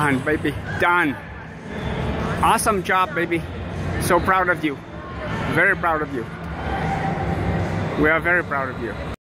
Done, baby. Done. Awesome job, baby. So proud of you. Very proud of you. We are very proud of you.